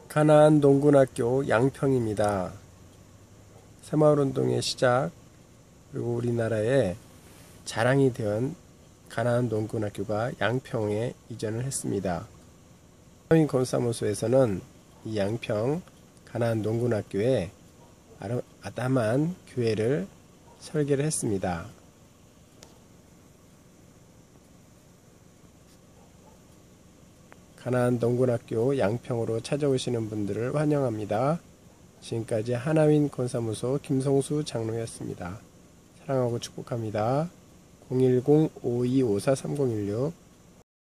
가나안 농군학교 양평입니다. 새마을운동의 시작 그리고 우리나라의 자랑이 된 가나안 농군학교가 양평에 이전을 했습니다. 하나윈 권사무소에서는 이 양평 가나안 농군학교에 아담한 교회를 설계를 했습니다. 가나안 농군학교 양평으로 찾아오시는 분들을 환영합니다. 지금까지 하나윈 권사무소 김성수 장로였습니다. 사랑하고 축복합니다. 010-5254-3016